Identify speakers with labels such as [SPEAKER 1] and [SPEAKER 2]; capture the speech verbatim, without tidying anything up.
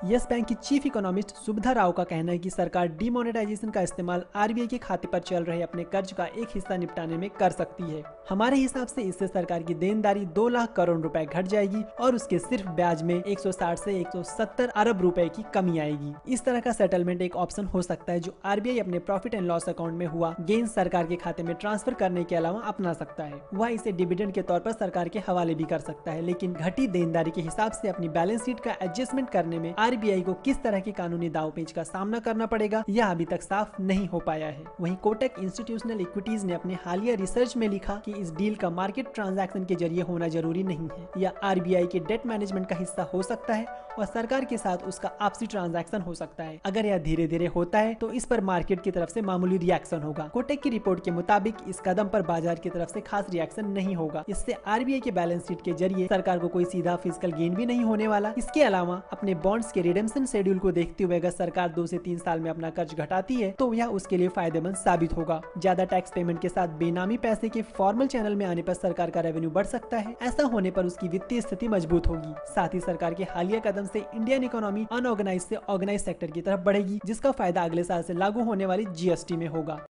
[SPEAKER 1] Yes Bank की chief economist Subadha Rao का कहना है कि सरकार डीमोनेटाइजेशन का इस्तेमाल आरबीआई के खाते पर चल रहे अपने कर्ज का एक हिस्सा निपटाने में कर सकती है। हमारे हिसाब से इससे सरकार की देनदारी दो लाख करोड़ रुपए घट जाएगी और उसके सिर्फ ब्याज में एक सौ साठ से एक सौ सत्तर अरब रुपए की कमी आएगी। इस तरह का सेटलमेंट एक ऑप्शन हो सकता है जो आरबीआई अपने प्रॉफिट एंड लॉस अकाउंट में हुआ गेन सरकार के खाते में ट्रांसफर करने के अलावा अपना सकता है। वह इसे डिविडेंड के तौर पर सरकार के हवाले भी कर सकता है, लेकिन घटी देनदारी के हिसाब से अपनी बैलेंस शीट का एडजस्टमेंट करने में आरबीआई को किस तरह के कानूनी दावपेच का सामना करना पड़ेगा यह अभी तक साफ नहीं हो पाया है। वहीं कोटक इंस्टीट्यूशनल इक्विटीज ने अपने हालिया रिसर्च में लिखा कि इस डील का मार्केट ट्रांजैक्शन के जरिए होना जरूरी नहीं है। यह आरबीआई के डेट मैनेजमेंट का हिस्सा हो सकता है और सरकार के साथ उसका आपसी ट्रांजैक्शन हो सकता है। अगर यह धीरे धीरे होता है तो इस पर मार्केट की तरफ से मामूली रिएक्शन होगा। कोटक की रिपोर्ट के मुताबिक इस कदम पर बाजार की तरफ से खास रिएक्शन नहीं होगा। इससे आरबीआई के बैलेंस शीट के जरिए सरकार को कोई सीधा फिजिकल गेन भी नहीं होने वाला। इसके अलावा अपने बॉन्ड्स के रिडेम्पशन शेड्यूल को देखते हुए अगर सरकार दो से तीन साल में अपना कर्ज घटाती है तो यह उसके लिए फायदेमंद साबित होगा। ज्यादा टैक्स पेमेंट के साथ बेनामी पैसे के फॉर्मल चैनल में आने पर सरकार का रेवेन्यू बढ़ सकता है। ऐसा होने पर उसकी वित्तीय स्थिति मजबूत होगी। साथ ही सरकार के हालिया कदम से इंडियन इकोनॉमी अनऑर्गेनाइज से ऑर्गेनाइज सेक्टर की तरफ बढ़ेगी, जिसका फायदा अगले साल से लागू होने वाली जीएसटी में होगा।